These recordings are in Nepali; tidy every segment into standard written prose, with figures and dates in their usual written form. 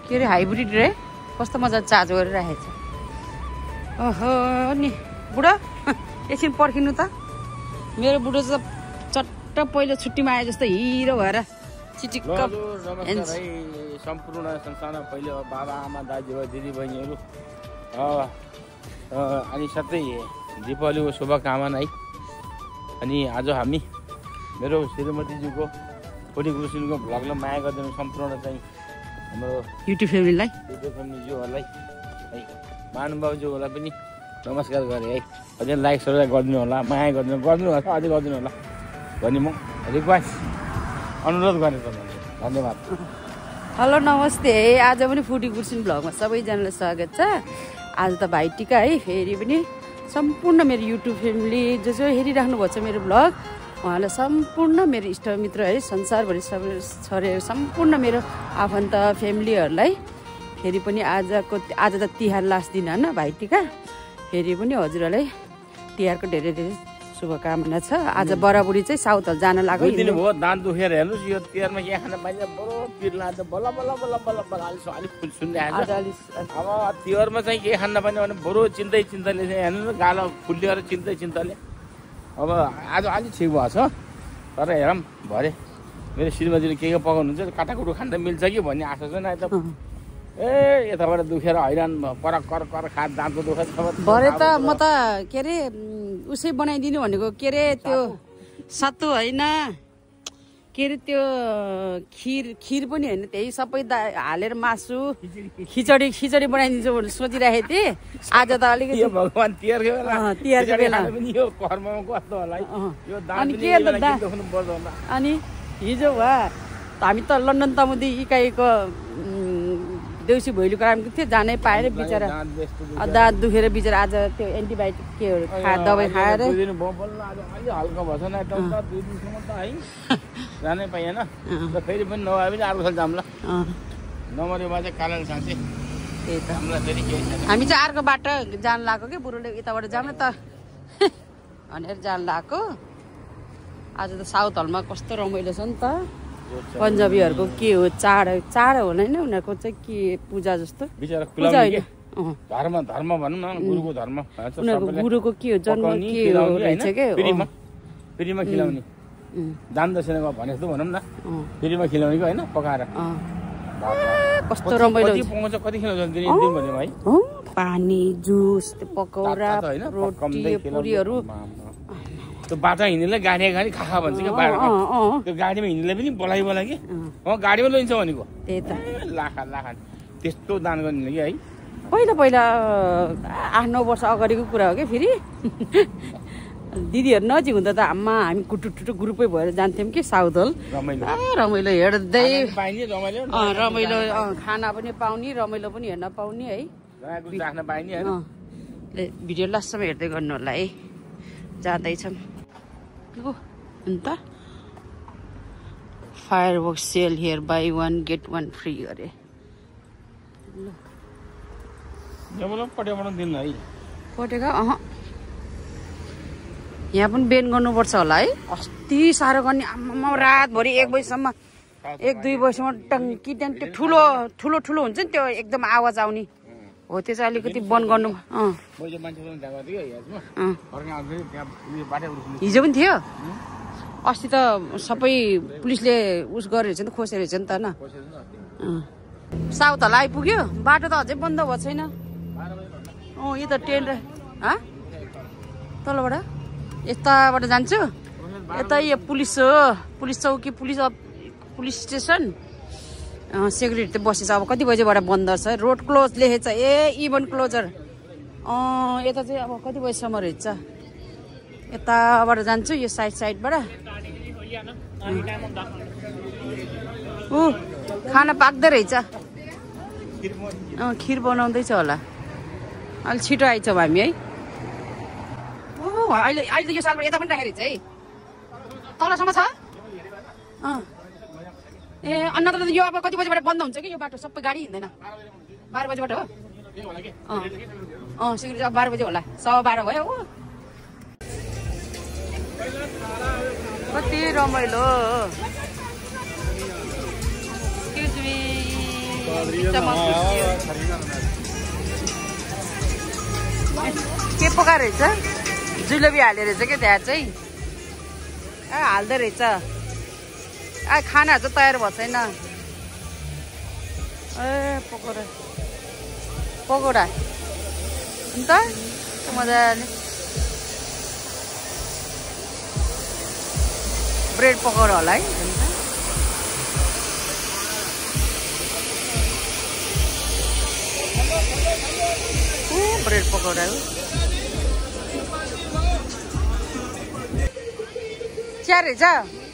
के अरे हाइब्रिड रे कस्तो मजा चार्ज गरेर राखेछ ओहो नि बुढा एकछिन पर्खिनु त मेरो बुढो चाहिँ चट्ट पहिलो छुट्टीमा आए जस्तो हिरो भएर चिटिक्क सम्पूर्ण संसारमा पहिले बाबा आमा दाजुभाइ दिदीबहिनीहरू अनि साथै दीपावलीको शुभकामना है। अनि आज हामी मेरो श्रीमतीज्यूको फोर्टी गुरुसिनको भ्लगलाई माया गरिदिनु सम्पूर्ण चाहिँ हाम्रो युट्युब फ्यामिलीलाई ज्यूहरूलाई है महानुभावज्यूहरूलाई पनि नमस्कार गरेँ है। अझै लाइक सब्सक्राइब गरिदिनु होला, माया गरिदिनु होला, अझै गरिदिनु होला भन्ने म रिक्वेस्ट अनुरोध गरेँ तपाईँलाई। धन्यवाद। हेलो नमस्ते। आज पनि फुडी गुर्सिन भ्लगमा सबैजनालाई स्वागत छ। आज त भाइटिका है, फेरि पनि सम्पूर्ण मेरो युट्युब फ्यामिली जो हेरिराख्नु भएको छ मेरो भ्लग उहाँलाई सम्पूर्ण मेरो इष्टमित्र है संसारभरि सबै सम्पूर्ण मेरो आफन्त फ्यामिलीहरूलाई फेरि पनि आज त तिहार लास्ट दिन होइन भाइटिका, फेरि पनि हजुरहरूलाई तिहारको धेरै धेरै शुभकामना छ। आज बराबरी चाहिँ साउथ हल जान लाग्यो। भयो दाँत दुखेर हेर्नुहोस् यो तिहारमा के खान पाइन्छ बडो पिर लाग्छ बल्ल बल्ल बल्ल बल्ल बल्ल अलिक फुल सुनिरहेको छ। अब तिहारमा चाहिँ के खान पाइन्छ भने बरु चिन्तैले चाहिँ हेर्नु गालो फुलिएर चिन्तैले अब आज अलिक ठिक भएको छ। तर हेरौँ भरे मेरो श्रीमतीले के पकाउनुहुन्छ काटाकुटु खाँदा मिल्छ कि भन्ने आशा छ। न त यताबाट दुखेर हैरान कर कर कर खा दाँतको दुखेर भरे त म त के अरे उसै बनाइदिनु भनेको के अरे त्यो सत्तु होइन के अरे त्यो खिर पनि होइन त्यही सबै हालेर मासु खिचडी बनाइदिन्छु भनेर सोचिरहेको थिएँ। आज त अलिकति भगवान तिहारको बेला यो कर्ममा कस्तो होला यो अनि हिजो वा हामी त लन्डन तमुदी इकाइको देउसी भैलो कराएको थियो, जानै पाएन बिचरा दाँत दुखेर बिचरा आज त्यो एन्टिबायोटिक केहरू दबाई खाएर हल्का भएछ न एकदम त 2 दिनसम्म त है जानै पाइएन। र फेरि पनि नभए पनि अर्को साल जाम्ला नमरेमा चाहिँ कालाल साँच्चै त्यही त हामी चाहिँ अर्को बाटो जान लाग्यो कि बुढोले यताबाट जाम त भनेर जान लाग्यो। आज त साउथ हलमा कस्तो रमाइलो छ नि त। पन्जाबीहरूको के हो चाड होला होइन उनीहरूको चाहिँ के पूजा जस्तो पूजा होइन धर्म भनौँ न गुरुको धर्म उनीहरूको गुरुको के हो जन्म के हो रहेछ के फ्रीमा खिलाउने दान दक्षिणामा भने जस्तो भनौँ न फ्रीमा खिलाउने कि होइन पकाएर कस्तो रमाइलो पाउँछ। कति खिलाउँछ दिनभरिमा है पानी जुस पकौडा रोटी पुरीहरू त्यो बाटो हिँड्नेलाई गाडी खा भन्छ कि त्यो गाडीमा हिँड्नेलाई पनि बोलाइ कि गाडीमा लैन्छ भनेको त्यही त लाखा त्यस्तो दान गर्ने कि है। पहिला 8-9 वर्ष अगाडिको कुरा हो कि फेरि दिदीहरू नजिक हुँदा त आम्मा हामी कुटुटुटु ग्रुपै भएर जान्थ्यौँ कि साउथ हल। रमाइलो हेर्दै रमाइलो खाना पनि पाउने रमाइलो पनि हेर्न पाउने है। भिडियो लास्टसम्म हेर्दै गर्नु होला है। जाँदैछौँ अन्त firework sale here buy 1 get 1 free अरे पटेका यहाँ पनि बेन गर्नुपर्छ होला है। अस्ति साह्रो गर्ने आम्मा रातभरि 1 बजीसम्म 1-2 बजीसम्म टङ्की ट्याङ्की ठुलो हुन्छ नि त्यो एकदम आवाज आउने हो। त्यो चाहिँ अलिकति बन्द गर्नु हिजो पनि थियो। अस्ति त सबै पुलिसले उस गरेर नि त खोसेर नि त होइन। साउथ हल आइपुग्यो, बाटो त अझै बन्द भएको छैन। यो त ट्रेन तलबाट यताबाट जान्छु यता यो पुलिस चौकी पुलिस स्टेसन सेक्युरिटी त बसेछ। अब कति बजीबाट बन्द छ रोड क्लोज लेखेछ इभन क्लोजर। यता चाहिँ अब कति बजीसम्म रहेछ यताबाट जान्छु यो साइडबाट। खाना पाक्दै रहेछ खिर बनाउँदैछ होला। अलि छिटो आइछौँ हामी है। अहिले यो सालबाट यता पनि राखेको रहेछ है तलसम्म छ। अन्य त यो अब कति बजीबाट बन्द हुन्छ कि यो बाटो सबै गाडी हिँड्दैन 12 बजीबाट हो। सिक्युरिटी अब 12 बजी होला 12:15 भयो हो। कति रमाइलो एक्सक्युज मी के पकाएर रहेछ जुलेबी हालेर रहेछ क्या त्यहाँ चाहिँ हाल्दो रहेछ खानाहरू चाहिँ तयार भएको छैन ए पकौडा पकौडा अन्त मजाले ब्रेड पकौडा होला है ब्रेड पकौडा हो चिया रहेछ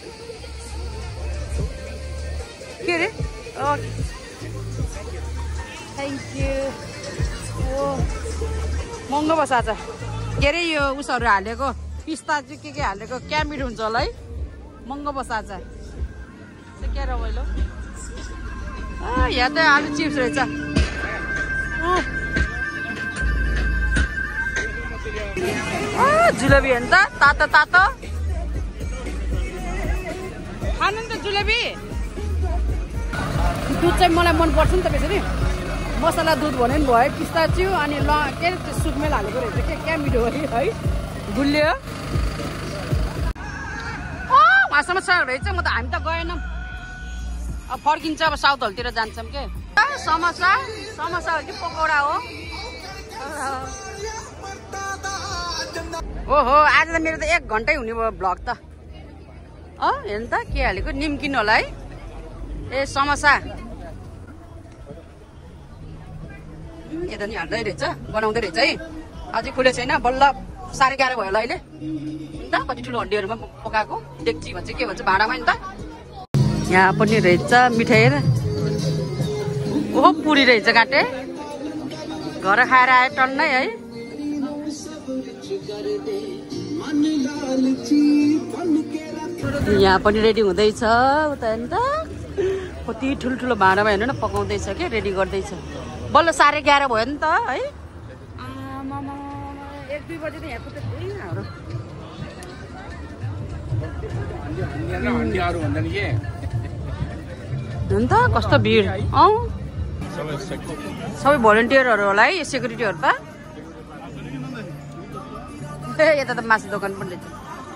के अरे ओके थ्याङ्क यू ओ महँगो बस आज के अरे यो उसहरू हालेको पिस्ता चाहिँ के हालेको क्या मिठो हुन्छ होला है महँगो बस आज क्या रमाइलो यहाँ त आलु चिप्स रहेछ जुलेबी हो नि त तातो तातो खानु नि त जुलेबी दुध चाहिँ मलाई मनपर्छ नि त त्यसरी मसला दुध भन्यो नि भयो पिस्ता च्यु अनि के अरे त्यो सुकमेल हालेको रहेछ क्या मिठो है गुलियो उहाँसम्म रहेछ म त हामी त गएनौँ अब फर्किन्छ अब साउथ हलतिर जान्छौँ के समोसा समोसा हो कि पकौडा हो ओहो आज त मेरो त 1 घन्टै हुने भयो भ्लग त हेर्नु त के हालेको निम्किन होला है ए समोसा यता नि हाल्दै रहेछ बनाउँदै रहेछ है अझै खुले छैन बल्ल 11:30 भयो होला अहिले त कति ठुलो हड्डीहरूमा पकाएको डेक्ची भन्छ के भन्छ भाँडामा नि त यहाँ पनि रहेछ मिठाई हेर ओहो पुरी रहेछ काटे घर खाएर आए टन्नै है यहाँ पनि रेडी हुँदैछ उता हेर्नु त कति ठुल्ठुलो भाँडामा हेर्नु न पकाउँदैछ के रेडी गर्दैछ बल्ल 11:30 भयो नि त है 1-2 बजे त यहाँ पुग्छ हाम्रो त कस्तो भिड सबै भोलिन्टियरहरू होला है सेक्युरिटीहरू त यता त मासु दोकान पनि रहेछ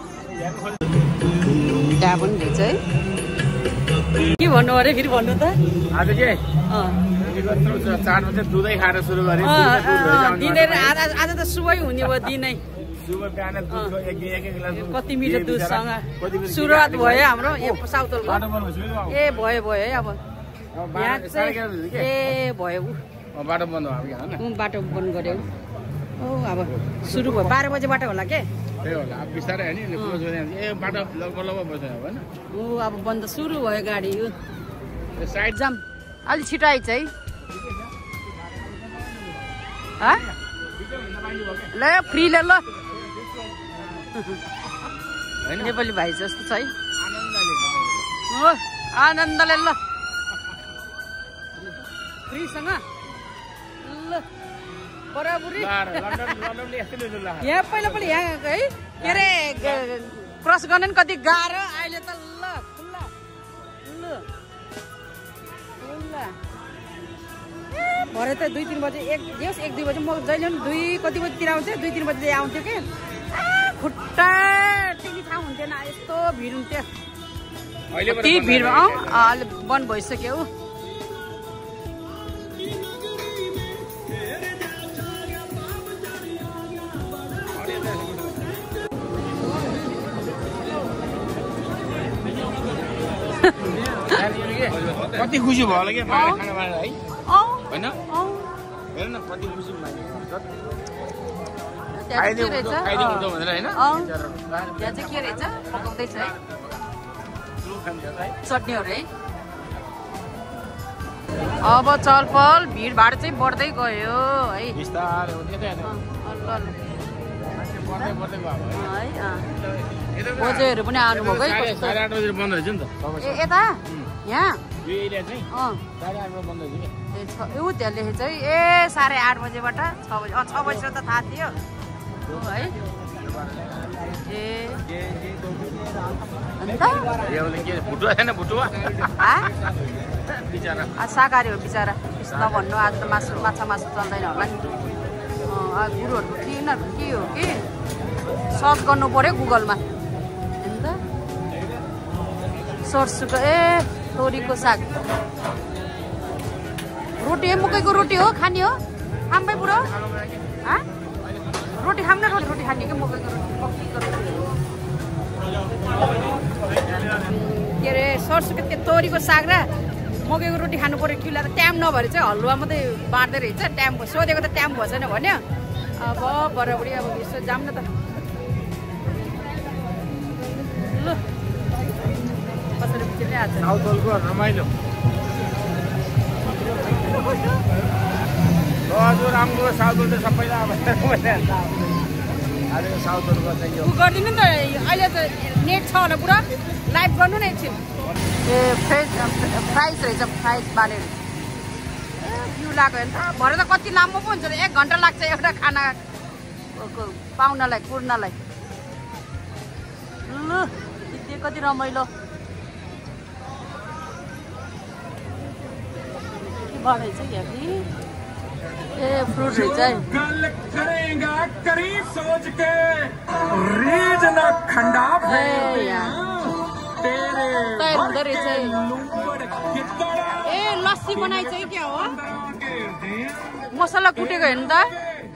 त्यहाँ पनि रहेछ है के भन्नु अरे फेरि भन्नु त आज के 4 बजे दुधै खाएर सुरु गरे आज त सुबै हुने भयो दिनै कति मिठो दुधसँग सुरुवात भयो हाम्रो साउथ हलको ए भयो है अब यहाँ चाहिँ ए भयो बाटो बन्द बाटो बन्द गर्यो ओ अब सुरु भयो 12 बजेबाट होला के बिस्तारै हैन ए बाटो लगभग बस्छ हैन ओ अब बन्द सुरु भयो गाडी यो साइड जाम अलि छिटो आइछ है ल फ्री ल नेपाली भाइ जस्तो छ है आनन्दले ल फ्रीसँग ल बराबरी यहाँ पहिला यहाँ है के अरे क्रस गर्न नि कति गाह्रो अहिले त ल खुल्ला भरे त 2-3 बजे 1-2 बजे म जहिले पनि 2 कति बजीतिर आउँथ्यो 2-3 बजे आउँथ्यो के खुट्टा टिनी थाहा हुन्थेन यस्तो भिड हुन्थ्यो कति भिड अहिले बन्द भइसक्यो कति खुसी भयो होला के खाना खाएर है हैन हेर न कति खुसी लाग्यो खाइदिउँ भनेर हैन यहाँ चाहिँ के रहेछ पकाउँदैछ है चटनीहरू है अब चलपल भिडभाड चाहिँ बढ्दै गयो है बिस्तारै हो त्यतै बोजूहरू पनि आउनुभएको है 8:30 बजे बन्द रहेछ नि त यता यहाँ यो एरिया चाहिँ 8:30 बजे बन्द रहेछ के ऊ त्यहाँ लेखेछ है ए 8:30 बजेबाट 6 बजे 6 बजी त थाहा थियो है ए अन्त यो के भुटुवा छैन भुटुवा शाकाहारी हो बिचरा नभन्नु आज त माछा मासु चल्दैन होला नि गुरुहरूको के यिनीहरूको के हो कि सर्च गर्नु पर्यो गुगलमा अन्त सर्सुको तोरीको साग रोटी मकैको रोटी हो खाने हो खाम्बै बुढो रोटी खाऊँ न रोटी खाने कि मकैको रोटी के अरे सर्सुको त्यो तोरीको साग र मकैको रोटी खानु पर्यो किउला त टाइम नभएर चाहिँ हलुवा मात्रै बाँड्दै रहेछ टाइम सोधेको त टाइम भएन भन्यो अब बराबरी अब यसो जाऊँ न त ल कसरी बिचरी आज साउथको रमाइलो हजुर राम्रो साउथको त सबैलाई अब साउथको चाहिँ यो गरिदिनु नि त अहिले त नेट छ होला पुरा लाइभ गर्नु न एकछिन फ्राइज रहेछ फ्राइज बालेर भ्यू लाग्यो भने त भरे त कति लामो पो हुन्छ 1 घन्टा लाग्छ एउटा खाना पाउनलाई कुर्नलाई ल त्यो कति रमाइलो के बनाइछ यहाँ कि फ्रूट रहेछ है तयार हुँदो रहेछ लस्सी बनाइछ कि क्या हो मसला कुटेको हेर्नु त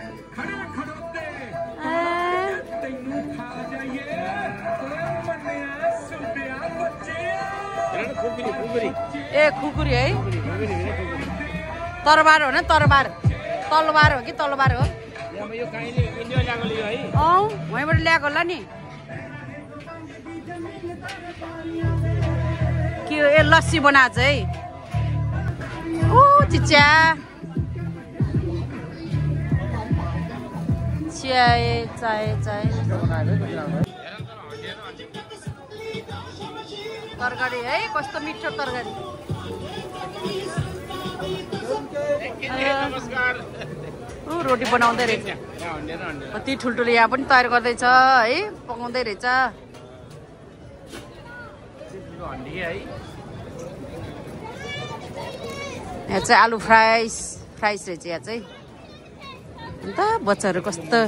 खुकुरी है तरबार हो न तरबार तलवार हो कि तलवार हो वहीँबाट ल्याएको होला नि के लस्सी बनाएको है ओ चिच्या चियाए चाय तरकारी है कस्तो मिठो तरकारी रोटी बनाउँदै रहेछ कति ठुल्ठुलो यहाँ पनि तयार गर्दैछ है पकाउँदै रहेछ यहाँ चाहिँ आलु फ्राइस रहेछ यहाँ चाहिँ अन्त बच्चाहरू कस्तो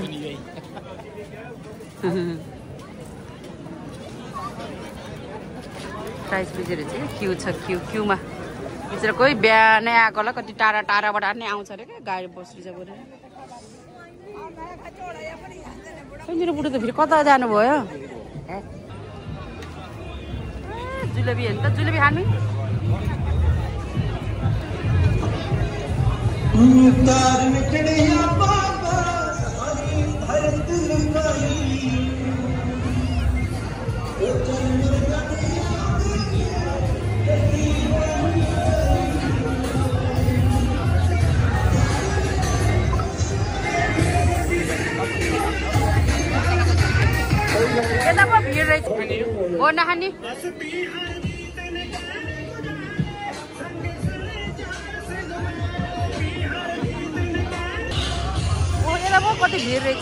फ्राइस बुझेर चाहिँ क्यु छ क्युमा बिचरा कोही बिहानै आएको होला कति टाढाबाट नै आउँछ अरे क्या गाडी बस रिजर्भ गरेर मेरो बुढो त फेरि कता जानुभयो जुलेबी हेर्नु त जुलेबी खानु यता पो भिड रहेछ हो नखाने यता पो कति भिड रहेछ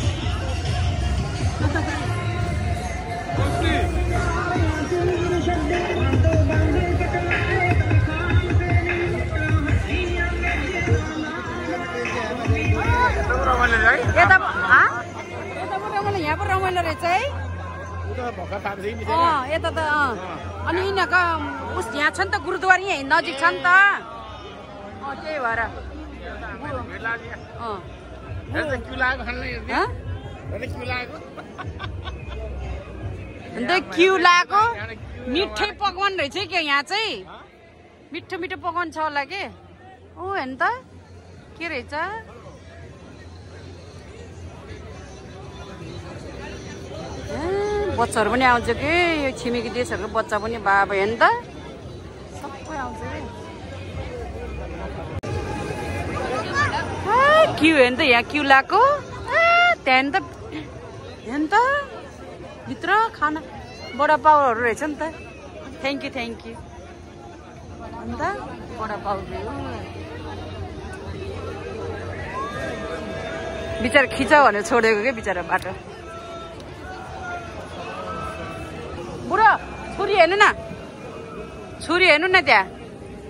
यहाँ पो रमाइलो रहेछ है यता त अनि यिनीहरूको उस यहाँ छ नि त गुरुद्वारा यहीँ नजिक छ नि त त्यही भएर क्यु लागेको मिठै पकवान रहेछ क्या यहाँ चाहिँ मिठो मिठो पकवान छ होला के हेर्नु त के रहेछ बच्चाहरू पनि आउँछ कि यो छिमेकी देशहरूको बच्चा पनि बाबा हेर्नु त सबै आउँछ कि क्यु हेर्नु त यहाँ क्यु लगाएको त्यहाँ त हेर्नु त भित्र खाना बडा पाउहरू रहेछ नि त थ्याङ्क यू अन्त बडा पाउ बिचरा खिच भनेर छोडेको क्या बिचरा बाटो बुढो छुरी हेर्नु न त्यहाँ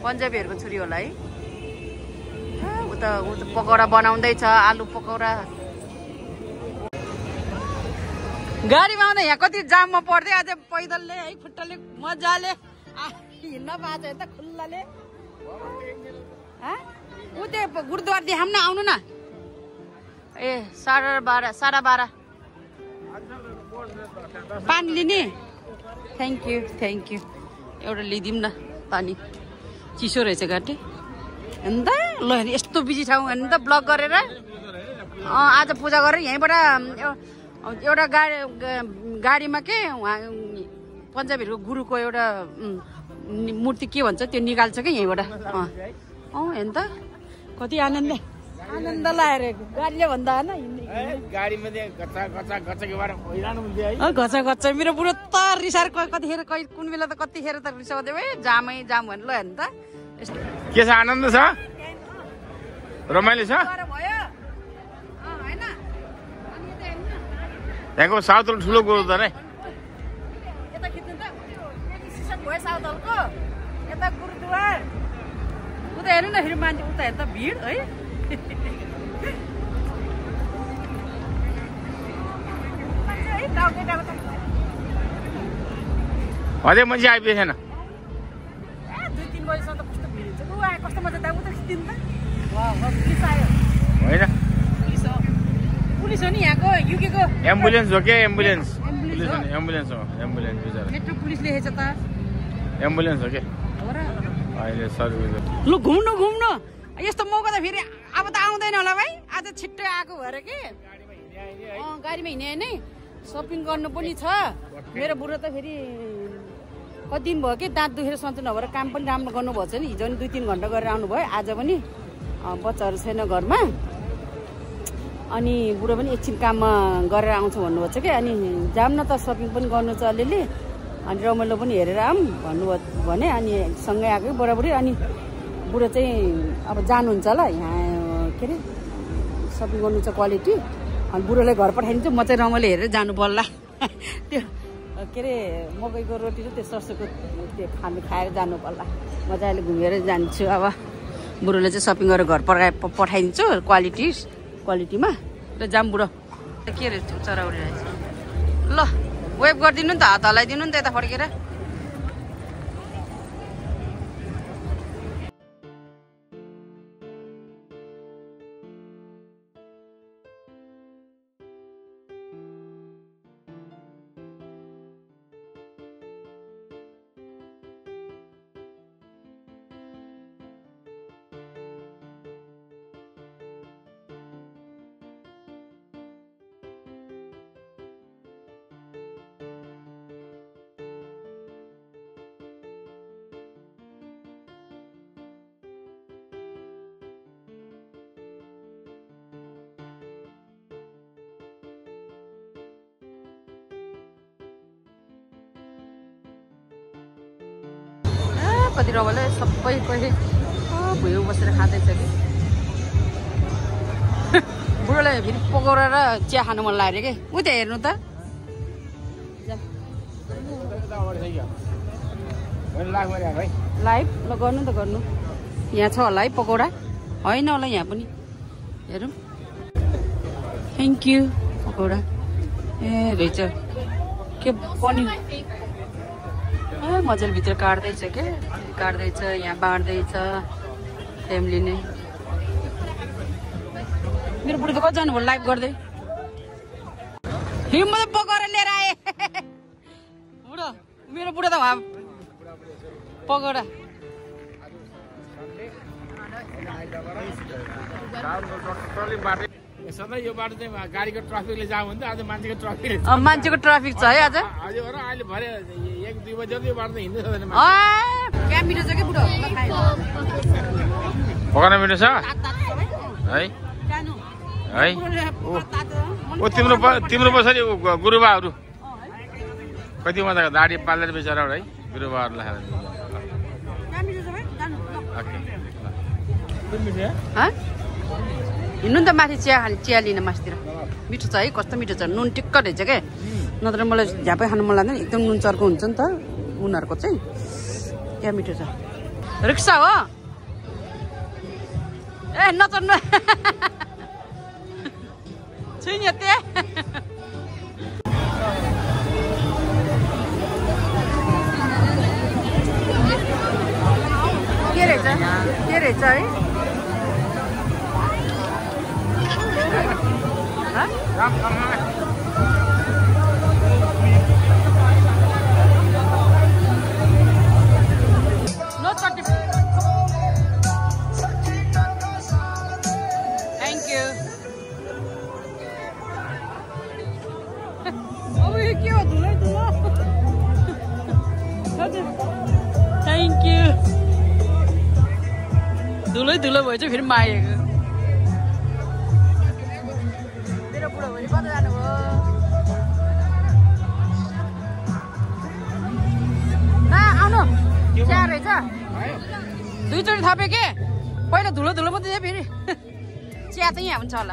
पन्जाबीहरूको छोरी होला है। उता पकौडा बनाउँदैछ, आलु पकौडा। गाडीमा आउँदा यहाँ कति जाममा पर्दै आज पैदलले है खुट्टाले मजाले हिँड्न पाएछ यता खुल्लाले। ऊ त्यो गुरुद्वार देखाउन आउनु न। ए 12:30 पानी लिने। थ्याङ्क यू एउटा लिदिउँ न पानी। चिसो रहेछ घाँटी हेर्नु त। ल यस्तो बिजी ठाउँ हेर्नु त। ब्लग गरेर आज पूजा गरेर यहीँबाट एउटा गाडीमा के उहाँ पन्जाबीहरूको गुरुको एउटा मूर्ति के भन्छ त्यो निकाल्छ कि यहीँबाट। हेर्नु त कति आनन्द लाग्यो गाडीले भन्दा होइन। घचा मेरो बुढो त रिसाएर कतिखेर कुन बेला त कतिखेर त रिसाउँदै है जामै जाम भन्नु। ल हेर्नु त के छ आनन्द छ रमाइलो छ। त्यहाँको साउथ ठुलो गुरुद्वार है। यता खिच्नु त भयो साउथ हलको यता गुरुद्वार। उता हेर्नु न फेरि मान्छे उता हेर्दा भिड है। अझै मान्छे आइपुगेको छैन। 2-3 बजीसम्म त कस्तो भिड हुन्छ। ऊ आयो कस्तो मजा उता खिच्दिनु त। पुलिस आयो होइन पुलिस हो नि यहाँको युकेको। एम्बुलेन्स हो के एम्बुलेन्स बिचरा मेट्रो पुलिस लेखेछ त। एम्बुलेन्स हो के अहिले सर। लु घुम्नु यस्तो मौका त फेरि अब त आउँदैन होला भाइ। आज छिट्टै आएको भएर कि गाडीमा हिँडे नै सपिङ गर्नु पनि छ। मेरो बुढो त फेरि कति दिन भयो कि दाँत दुखेर सन्चो नभएर काम पनि राम्रो गर्नुभएको छ नि। हिजो पनि 2-3 घन्टा गरेर आउनुभयो। आज पनि बच्चाहरू छैन घरमा अनि बुढो पनि एकछिन काममा गरेर आउँछु भन्नुभएको छ कि। अनि जाम न त सपिङ पनि गर्नु छ अलिअलि अनि रमाइलो पनि हेरेर आऊँ भन्नुभयो भने अनि सँगै आएको बराबरी। अनि बुढो चाहिँ अब जानुहुन्छ होला यहाँ के अरे सपिङ गर्नु छ क्वालिटी। अनि बुढोलाई घर पठाइदिन्छु म चाहिँ रमाइलो हेरेर जानु पर्ला। त्यो के अरे मकैको रोटी र त्यो सरसोको त्यो खाएर जानु पर्ला। मजाले घुमेर जान्छु। अब बुढोले चाहिँ सपिङ गरेर घर पठाइदिन्छु क्वालिटीमा र जाम बुढो। के अरे चरा उडिरहेछ। ल वेभ गरिदिनु नि त हात हल्लाइदिनु नि त यता फर्केर। कति रमाइलो सबै कोही भुइँ बसेर खाँदैछ कि। बुढोलाई फेरि पकौडा र चिया खानु मन लाग्यो कि। उ त्यहाँ हेर्नु त लाइभ। ल गर्नु त गर्नु। यहाँ छ होला है पकौडा होइन होला यहाँ पनि हेरौँ। Thank you pakora. ए रहेछ के पनिर मजाले भित्र काट्दैछ के यहाँ बाँड्दैछ फ्यामिलीले। मेरो बुढो त कति जानुभयो लाइभ गर्दै। म त पकाएर लिएर आएँ बुढो। मेरो बुढो त वहाँ पकौडा सधैँ यो बाटो चाहिँ गाडीको ट्राफिकले जाम हुन्छ। आज मान्छेको ट्राफिक छ है आज। अहिले भरे 1-2 बजे यो बाटो त हिँड्दै सक्दैन। क्या मिठो छ कि बुढो पकाउन मिठो छ है है। ओ तिम्रो पछाडि गुरुबाहरू कति मजाको दाडी पालेर बेचरा है गुरुबाहरूलाई हिँड्नु नि त माथि चिया लिन मासतिर। मिठो छ है कस्तो मिठो छ। नुन टिक्क रहेछ क्या। नत्र मलाई झ्यापै खानु मन लाग्दैन। एकदम नुन चर्को हुन्छ नि त उनीहरूको चाहिँ। क्या मिठो छ। रिक्सा हो ए नचन्नु छैन ते के रहेछ है नो चट्टी थ्याङ्क यू अब यो के हो धुलै धुलो थ्याङ्क यू धुलै धुलो भयो चाहिँ फेरि मागेको मेरो बुढो भोलि कता जानुभयो ना आउनु चिया रहेछ दुईचोटि थपेँ के पहिला धुलो धुलो मात्रै थियो फेरि चिया चाहिँ यहाँ हुन्छ होला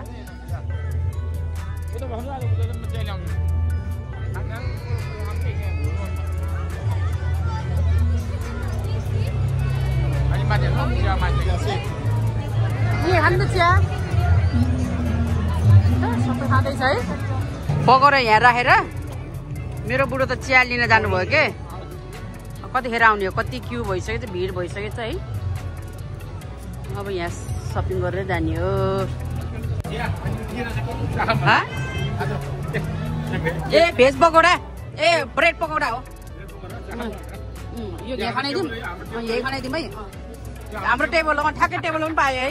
खानु चिया सबै खाँदैछ है पकाएर यहाँ राखेर मेरो बुढो त चिया लिन जानुभयो के कतिखेर आउने हो कति क्यु भइसकेको छ भिड भइसकेको छ है अब यहाँ सपिङ गरेर जाने हो ए भेज पकौडा ए ब्रेड पकौडा हो यो यहाँ खानाइदिउँ यही खानाइदिउँ है हाम्रो टेबलमा ठ्याक्कै टेबलमा पनि पायो है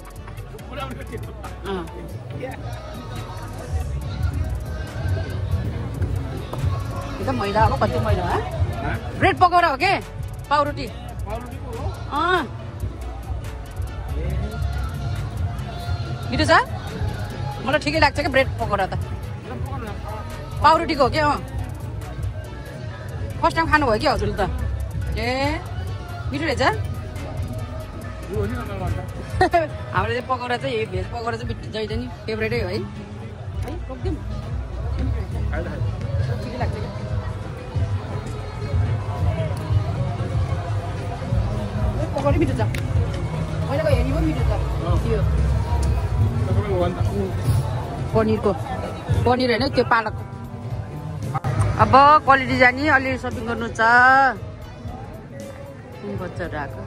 एकदम मैला हो कति मैला हो ब्रेड पकौडा हो के पाउरोटी मिठो छ मलाई ठिकै लाग्छ क्या ब्रेड पकौडा त पाउरोटीको हो क्या फर्स्ट टाइम खानुभयो कि हजुरले त ए मिठो रहेछ हाम्रो चाहिँ पकौडा चाहिँ यही भेज पकौडा चाहिँ जहिले नि फेभरेटै हो है एकदम ठिकै लाग्छ क्या पकौडा मिठो छ पहिलाको हेरी पनि मिठो छ त्यो पनिर होइन त्यो पालक अब क्वालिटी जाने अलिअलि सपिङ गर्नु छ बच्चाहरू आएको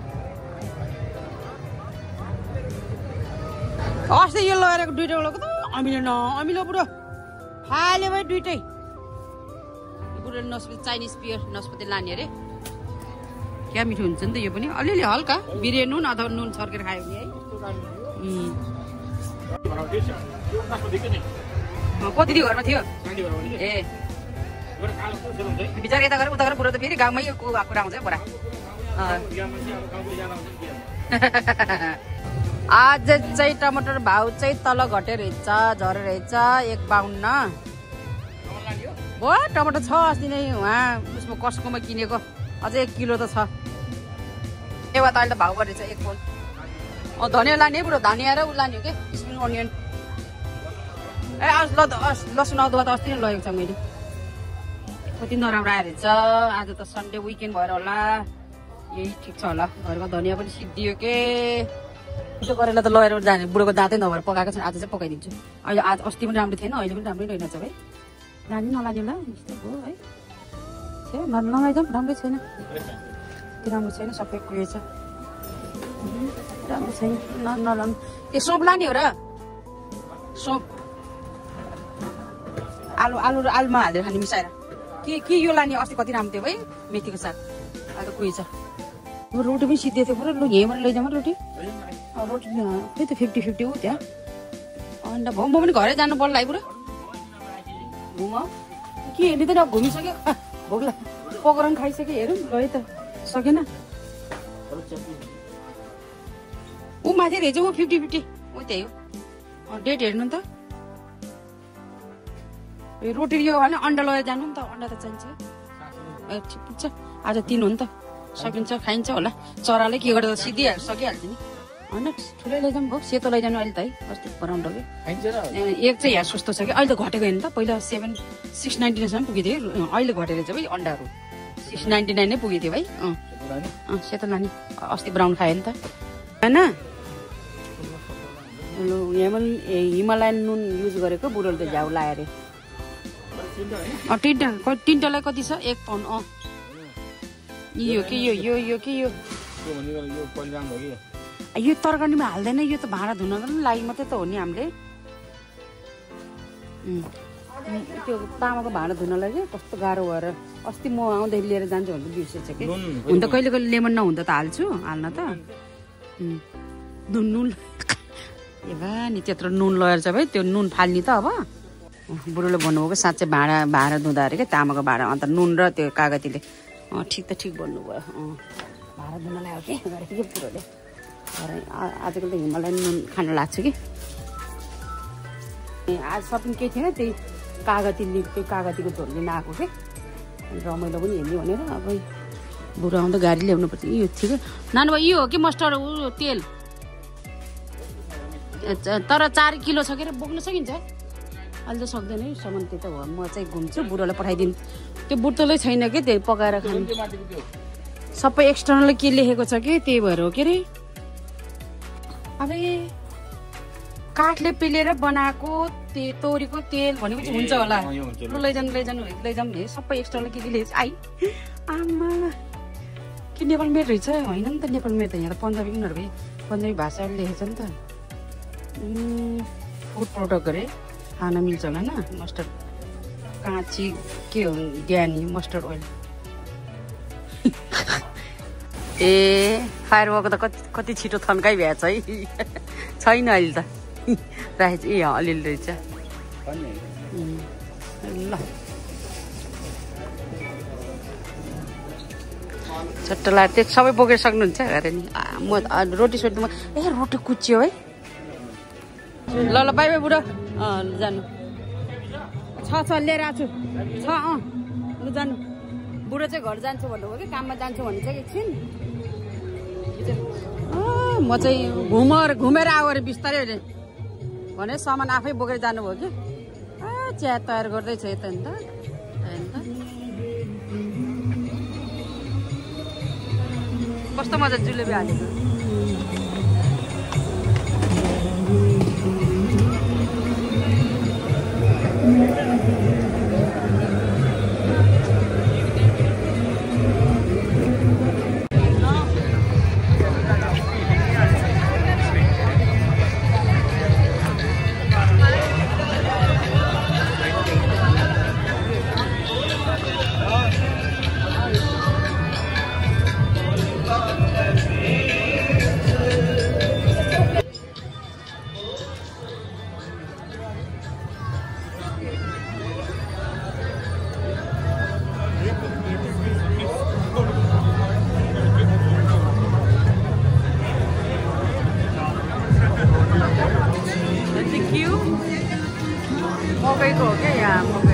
अस्ति यो लगाएर दुइटा लगाएको त अमिलो बुढो फाल्यो भाइ दुइटै बुढो नस्पति चाइनिज पियर नस्पति लाने अरे क्या मिठो हुन्छ नि त यो पनि अलिअलि हल्का बिरियानी नुन अथवा नुन छर्केर खायो भने है कति थियो घरमा थियो ए बिचार यता गरेर उता गरेर बुढो त फेरि गाउँमै कुरा आउँछ बुढा आज चाहिँ टमाटर भाउ चाहिँ तल घटेर रहेछ झरेर रहेछ 1.52 हो टमाटर छ अस्ति नै उहाँ उसमा कसकोमा किनेको अझै 1 किलो त छ एवा त अहिले त भाउ बढेछ 1 पोल धनियाँ लाने बुढो धनियाँ र उ लाने हो कि स्प्रिङ अनियन ए लसुन अदुवा त अस्ति नै लगेको छ मैले कति नराम्रो आएर रहेछ आज त सन्डे विकेन्ड भएर होला यही ठिक छ होला घरमा धनियाँ पनि सिद्धियो के त्यो गरेर त लगेर जाने बुढोको दाँतै नभएर पकाएको छ आज चाहिँ पकाइदिन्छु अहिले आज अस्ति पनि राम्रो थिएन अहिले पनि राम्रै रहेछ भाइ लाने नलाने होला यस्तो हो है नलैजाउँ राम्रै छैन त्यो राम्रो छैन सबै उयो छ राम्रो छैन नलाउनु त्यो सोप लाने हो र सोप आलुमा हालेर खाने मिसाएर के यो लाने अस्ति कति राम्रो थियो भाइ मेथीको साग आज त कोही छ रोटी पनि सिद्धे थियो पुरा लु यहीँबाट लैजाउँ रोटी रोटी त्यही त 50-50 हो त्यहाँ अन्त म पनि घरै जानु पर्ला है पुरा घुम के हेर्ने त घुमिसक्यो भोक लाग्यो पकाएर पनि खाइसक्यो हेरौँ गयो त सकेन ऊ माथि रहेछ ऊ 50-50 हो त्यही हो डेट हेर्नु नि त रोटी यो होइन अन्डा लगेर जानु नि त अन्डा त चाहिन्छ ए ठिक छ आज 3 हो नि त सकिन्छ खाइन्छ होला चराले के गरेर सकिहाल्छ नि होइन ठुलै लैजाउँ भयो सेतो लैजानु अहिले त है अस्ति पराउनु कि एक चाहिँ यहाँ सस्तो छ कि अहिले त घटेको होइन त पहिला 699 सम्म पुगेको थियो अहिले घटेर चाहिँ भाइ अन्डाहरू 699 नै पुगेको थियो भाइ सेतो लाने अस्ति ब्राउन खायो नि त हैन लु हिमालयन नुन युज गरेको बुढोले त झ्याउ लायो अरे तिनटालाई कति छ 1 पाउन्ड यो के यो तरकारीमा हाल्दैन यो त भाँडा धुनको लागि मात्रै त हो नि हामीले त्यो तामाको भाँडा धुनलाई चाहिँ कस्तो गाह्रो भएर अस्ति म आउँदै लिएर जान्छु भने बिर्सेछ कि हुन त कहिले कहिले लेमन नहुँदा त हाल्न त नुन ए भा नि त्यत्रो नुन लगेर चाहिँ भाइ त्यो नुन फाल्ने त अब बुढोले भन्नुभएको साँच्चै भाँडा धुँदा अरे क्या तामाको भाँडा अन्त नुन र त्यो कागतीले ठिक त ठिक भन्नुभयो भाँडा धुनलाई हो कि गरेको कि बुढोले आजकल त हिमालयन नुन खान लाग्छ कि आज सपिङ केही थिएन त्यही कागतीको झोल लिन आएको के रमाइलो पनि हेर्ने भनेर अब बुढो आउँदा गाडी ल्याउनु पर्छ यो ठिक नानु भाइ यो हो कि मस्टर्ड तेल तर 4 किलो छ के अरे बोक्न सकिन्छ अहिले त सक्दैन है सामान त्यो त हो म चाहिँ घुम्छु बुढोलाई पठाइदिनु त्यो बुटोलै छैन कि त्यही पकाएर खानु सबै एक्सटर्नल के लेखेको छ कि त्यही भएर हो के अरे अब काठले पेलेर बनाएको तोरीको तेल भनेको चाहिँ हुन्छ होला लैजाउँ सबै एक्सटर्नल के लेखेको आई आमा के नेपाल मेड रहेछ होइन नि त नेपाल मेड त यहाँ त पन्जाबी उनीहरूको पन्जाबी भाषाले लेखेको छ नि त फुड प्रडक्ट गरे खान मिल्छ होला होइन मस्टर्ड काँची के हो ज्ञानी मस्टर्ड ओइल ए फायर भएको त कति छिटो थन्काइ भ्याएछ है छैन अहिले त राखेको ए अलिअलि रहेछ ल चट्ट ला त्यो सबै बोकेर सक्नुहुन्छ अरे नि म रोटी सोटीमा रोटी कुच्चियो है ल बाई बाई बुढो जानु छ लिएर आएको छु लु जानु बुढो चाहिँ घर जान्छु भन्नुभयो कि काममा जान्छु भने चाहिँ एकछिन म चाहिँ घुमेर आऊ अरे बिस्तारै अरे भने सामान आफै बोकेर जानुभयो कि चिया तयार गर्दैछ यता नि त कस्तो मजा जुलेबी हालेको मकैको हो क्या यहाँ मकै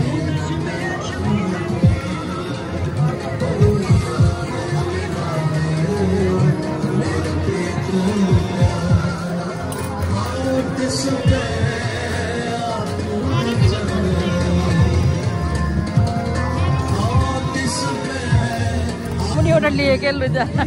पनि एउटा लिए के लु जा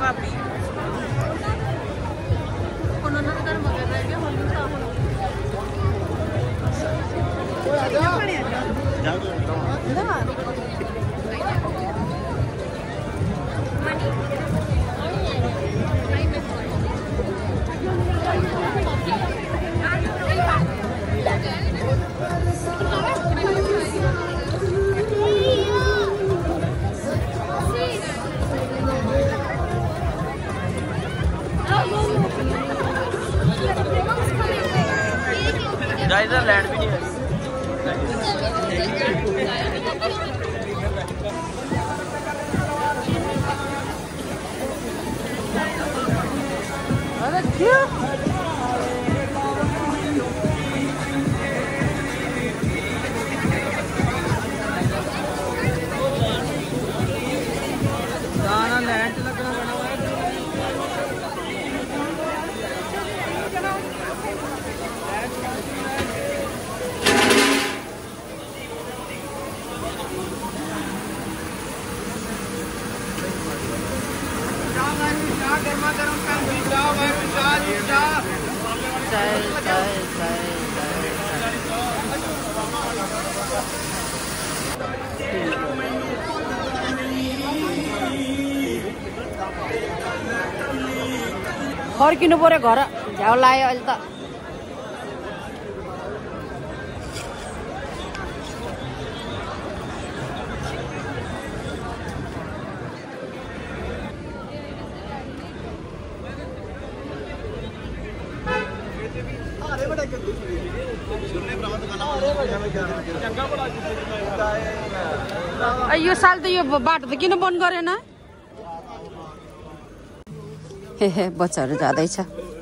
इधर लैंड भी नहीं है। अरे क्यों? लैंड लगना बना हुआ है। फर्किनु पर्यो घर झ्याउ लाग्यो अहिले त यो साल त यो बाटो त किन बन्द गरेन हे बच्चाहरू जाँदैछ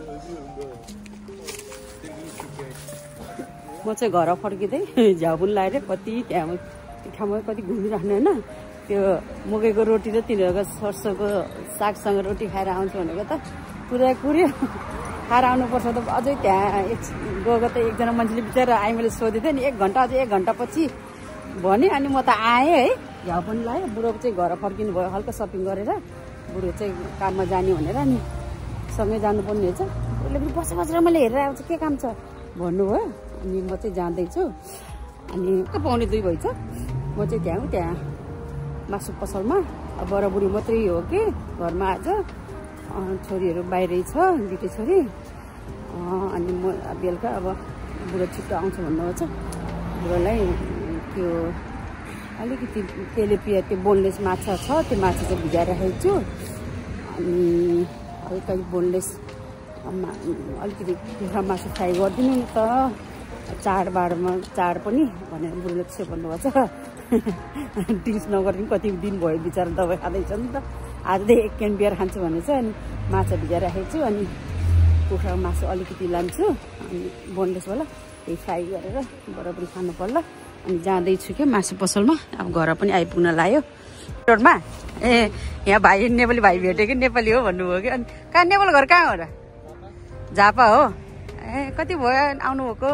म चाहिँ घर फर्किँदै झ्याउ पनि लाएर कति त्यहाँ ठाउँमा कति घुमिराख्नु होइन त्यो मकैको रोटी र तिनीहरूको सर्सोको सागसँग रोटी खाएर आउँछु भनेको त पुरा कुर्यो खाएर आउनुपर्छ त अझै त्यहाँ गएको त एकजना मान्छेले बिचरा आइ मैले सोधेको थिएँ नि 1 घन्टा अझै 1 घन्टा पछि भने अनि म त आएँ है झ्याउ पनि लाएँ बुढोको चाहिँ घर फर्किनु भयो हल्का सपिङ गरेर बुढो चाहिँ काममा जाने भनेर अनि सँगै जानुपर्ने रहेछ उसले पनि बसेर बसेर मैले हेरेर आउँछु के काम छ भन्नुभयो अनि म चाहिँ जाँदैछु अनि 1:45 भएछ म चाहिँ त्यहाँ मासु पसलमा बराबुढी मात्रै हो कि घरमा आज छोरीहरू बाहिरै छ दुईटै छोरी अनि म बेलुका अब बुढो छिट्टो आउँछ भन्नुहुन्छ बुढोलाई त्यो अलिकति तेलेपिया त्यो बोनलेस माछा छ त्यो माछा चाहिँ भिजाएर राखेको छु अनि हल्का बोनलेस अलिकति कुखुरा मासु फ्राई गरिदिनु नि त चाडबाडमा चाड पनि भनेर बुढोले त्यसो भन्नुभएको छ ड्रिङ्क्स नगरिदिनु कति दिन भयो बिचरा दबाई खाँदैछ नि त आजदेखि 1 क्यान बियर खान्छु भने चाहिँ अनि माछा भिजाएर राखेको छु अनि कुखुराको मासु अलिकति लान्छु अनि बोनलेसवाला त्यही फ्राई गरेर बराबरी खानु पर्ला अनि जाँदैछु क्या मासु पसलमा अब घर पनि आइपुग्न लाग्यो रोडमा ए यहाँ भाइ नेपाली भाइ भेट्यो कि नेपाली हो भन्नुभयो कि अनि कहाँ नेपाल घर कहाँ हो र झापा हो ए कति भयो आउनुभएको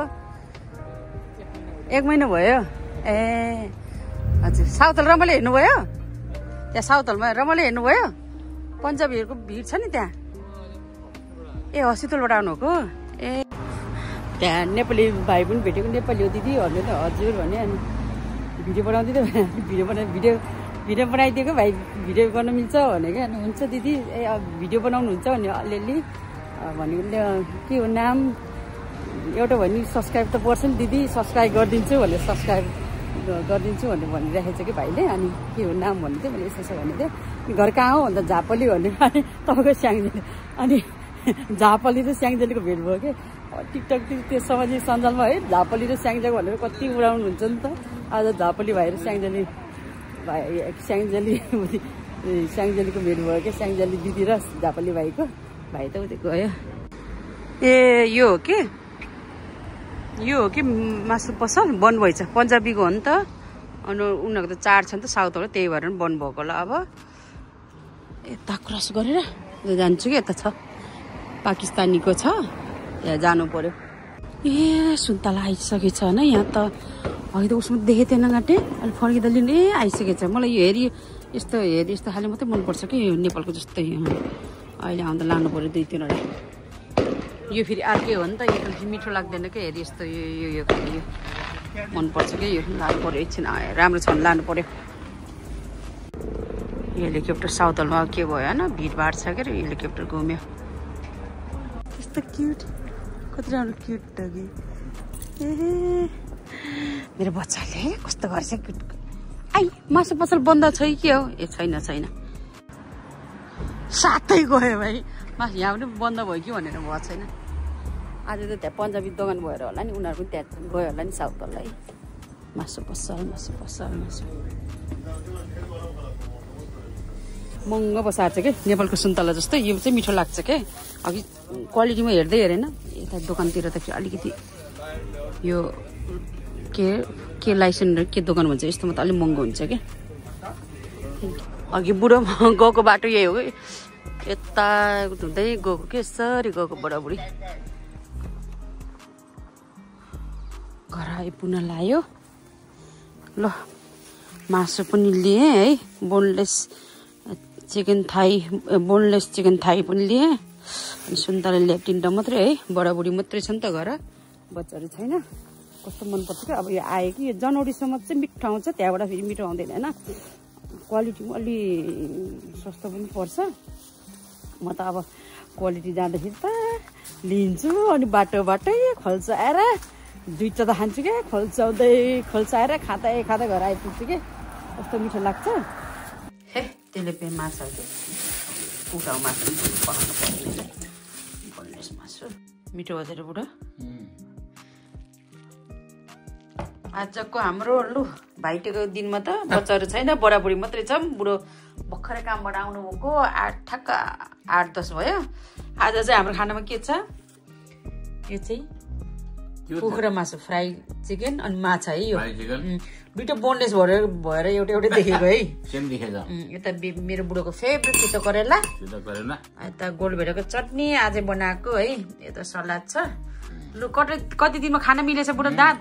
1 महिना भयो ए हजुर साउथहल रमाइलो हेर्नुभयो त्यहाँ साउथहलमा रमाइलो हेर्नुभयो पन्जाबीहरूको भिड छ नि त्यहाँ ए हस्पिटलबाट आउनुभएको ए त्यहाँ नेपाली भाइ पनि भेटेको नेपाली हो दिदी भन्यो त हजुर भने अनि भिडियो बनाउँदै भिडियो बनाइदिएको भाइ भिडियो गर्न मिल्छ भनेको अनि हुन्छ दिदी ए भिडियो बनाउनुहुन्छ भने अलिअलि भनेको के हो नाम एउटा भने सब्सक्राइब त पर्छ नि दिदी सब्सक्राइब गरिदिन्छु भनेर सब्सक्राइब गरिदिन्छु भनेर भनिराखेको छ कि भाइले अनि के हो नाम भन्नु थियो मैले यसो भनेको थिएँ घर कहाँ हो भन्दा झापली भन्ने अनि तपाईँको स्याङ्जेली अनि झापली र स्याङ्जेलीको भेट भयो कि टिकटक त्यो सामाजिक सञ्जालमा है झापली र स्याङ्जेली भनेर कति उडाउनु हुन्छ नि त आज झापली भाइ र स्याङ्जेली भाइ स्याङ्जेलीको भेट भयो क्या स्याङ्जेली दिदी र झापली भाइको भाइ त उतै गयो ए यो हो कि मासु पसल बन्द भएछ पन्जाबीको हो नि त अनि उनीहरूको त चाड छ नि त साउथबाट त्यही भएर पनि बन्द भएको होला अब यता क्रस गरेर जान्छु कि यता छ पाकिस्तानीको छ यहाँ जानु पर्यो ए सुन्तला आइसकेछ होइन यहाँ त अहिले त उसमा देखेको थिएन गाँटे अनि फर्किँदा लिनु ए आइसकेछ मलाई यो यस्तो हेरी यस्तो खाले मात्रै मनपर्छ कि यो नेपालको जस्तै अहिले आउँदा लानु पऱ्यो 2-3 यो फेरि अर्कै हो नि त यो त मिठो लाग्दैन क्या हेरी यस्तो यो मनपर्छ क्या यो लानु पऱ्यो एकछिन राम्रो छ भने लानु पऱ्यो हेलिकप्टर साउथलमा के भयो होइन भिडभाड छ क्या हेलिकप्टर घुम्यो यस्तो क्युट कति राम्रो क्युट डगी ए मेरो बच्चाले कस्तो गर्छ क्युट आई मासु पसल बन्द छ कि हो ए छैन साथै गयो भाइ मासु यहाँ पनि बन्द भयो कि भनेर भएको छैन आज त त्यहाँ पन्जाबी दोकान भएर होला नि उनीहरू पनि त्यहाँ गयो होला नि साउथलाई मासु पसल महँगो बसाएर छ कि नेपालको सुन्तला जस्तै यो चाहिँ मिठो लाग्छ क्या अघि क्वालिटीमा हेर्दै हेरेन यता दोकानतिर त अलिकति यो के लाइसेन्स के दोकान भन्छ यस्तोमा त अलिक महँगो हुन्छ क्या अघि बुढो गएको बाटो यही हो कि यता हुँदै गएको के यसरी गएको बुढाबुढी घर आइपुग्न लाग्यो ल मासु पनि लिएँ है बोनलेस चिकन थाई पनि लिएँ अनि सुन्तला ल्याए 3टा मात्रै है बुढाबुढी मात्रै छ नि त घर बच्चाहरू छैन कस्तो मनपर्छ क्या अब यो आयो कि यो जनवरीसम्म चाहिँ मिठो आउँछ त्यहाँबाट फेरि मिठो आउँदैन होइन क्वालिटी पनि अलि सस्तो पनि पर्छ म त अब क्वालिटी जाँदाखेरि त लिन्छु अनि बाटोबाटै खोल्छ आएर 2टा त खान्छु क्या खोल्छ आएर खाँदा घर आइपुग्छु कि कस्तो मिठो लाग्छ हे त्यसले माछा उठाउ मासु पकाउनु पर्ने बोनलेस मासु मिठो भएर बुढो आजको हाम्रो लु भाइटिको दिनमा त बच्चाहरू छैन बुढाबुढी मात्रै छ बुढो भर्खरै कामबाट आउनुभएको 8-10 भयो आज चाहिँ हाम्रो खानामा के छ यो चाहिँ कुखुरा मासु फ्राई चिकन अनि माछा है यो 2टा बोनलेस भएर एउटै देखेको है यता मेरो बुढोको फेभरेट चितो करेला यता गोलभेडाको चटनी आज बनाएको है यता सलाद छ लु कति दिनमा खाना मिलेछ बुढो दाँत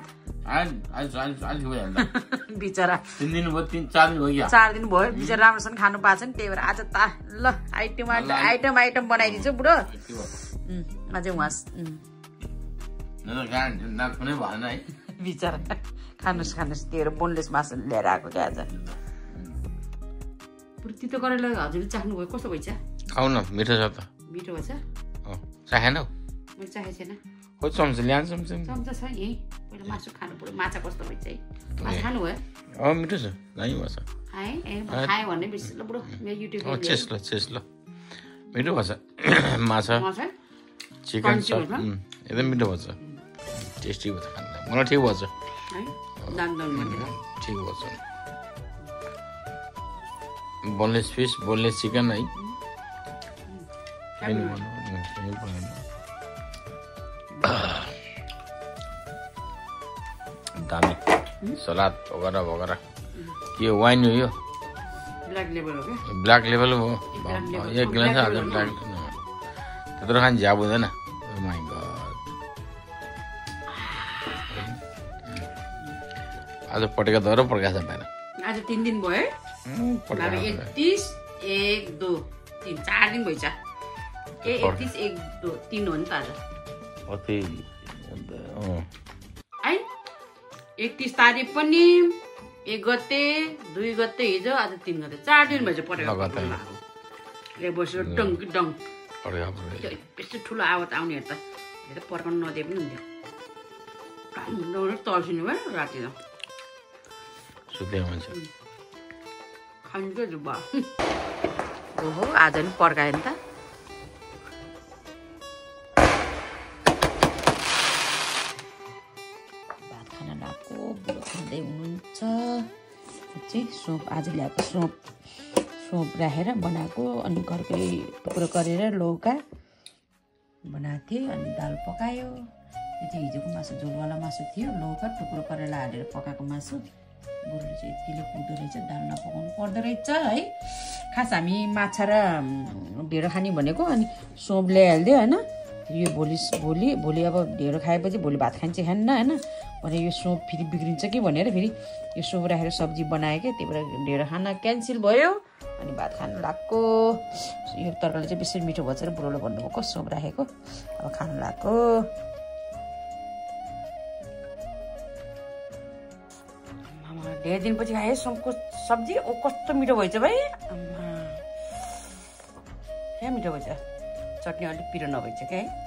बिचरा 3 दिन भयो 4 दिन भयो 4 दिन भयो बिचरा राम्रोसँग खानु पाएको छ नि त्यही भएर आज त ल आइटम बनाइदिन्छु बुढो अझै उहाँ बिचरा खानुहोस् त्यो बोनलेस मासु लिएर आएको क्या आज तितो करेला हजुरले चाख्नुभयो कस्तो भएछ खाऊ न मिठो छ त मिठो भएछ चाखेन मैले चाखेको छैन चम्चा छ यही पहिला मासु खानु पर्यो माछा कस्तो भएछ है माछा खानुभयो मिठो छ दामी भएछ खायो भने बिर्स ल बुढो मेरो युट्युब चेस ल मिठो भएछ माछा चिकन एकदम मिठो भएछ टेस्टी भएछ खाँदा मलाई ठिक भएछ ठिक भएछ बोनलेस फिस बोनलेस चिकन है दामी सलाद वगैरह के वाइन हो यो ब्ल्याक लेभल हो एक गिलास हाल्छ ब्ल्याक त्यत्रो खान झ्याप हुँदैन माइ गॉड आज पटेका दरो पड्काछ बाहिर आज 3 दिन भयो 31 1 2 3 4 दिन भइछ 31 1 2 3 हो नि त आज अति है 31 तारिक पनि 1 गते 2 गते हिजो आज 3 गते 4 दिन भइछ पटेका ले बसेर डङ बेसी ठुलो आवाज आउने त पर्काउनु नदिए पनि हुन्थ्यो तर्सिनु भयो राति त सुत्दै हुन्छ खान्छ जुबा ओहो आज नि पर्कायो नि त भात खान लगाएको बुढो खाँदै हुनुहुन्छ चाहिँ सोप आज ल्याएको सोप राखेर बनाएको अनि घरकै टुक्रो गरेर लौका बनाएको थिएँ अनि दाल पकायो यो चाहिँ हिजोको मासु झोलवाला मासु थियो लौका टुक्रो गरेर हालेर पकाएको मासु बुढोले चाहिँ यतिले पुग्दो रहेछ दाल नपकाउनु पर्दो रहेछ है खास हामी माछा र ढेँडो खाने भनेको अनि सोप ल्याइहाल्दियो होइन यो भोलि अब ढेँडो खाएपछि भोलि भात खान्छ खान्न होइन भने यो सोप फेरि बिग्रिन्छ कि भनेर फेरि यो सोप राखेर सब्जी बनायो क्या त्यही भएर ढेँडो खाना क्यान्सल भयो अनि भात खानु लाग्को यो तरकारी चाहिँ बेसी मिठो भन्छ र बुढोले भन्नुभएको सोप राखेको अब खानु लाग्को धेरै दिनपछि खाएँ सुँगुरको सब्जी कस्तो मिठो भएछ भाइ क्या मिठो भएछ चटनी अलिक पिरो नभएछ क्या है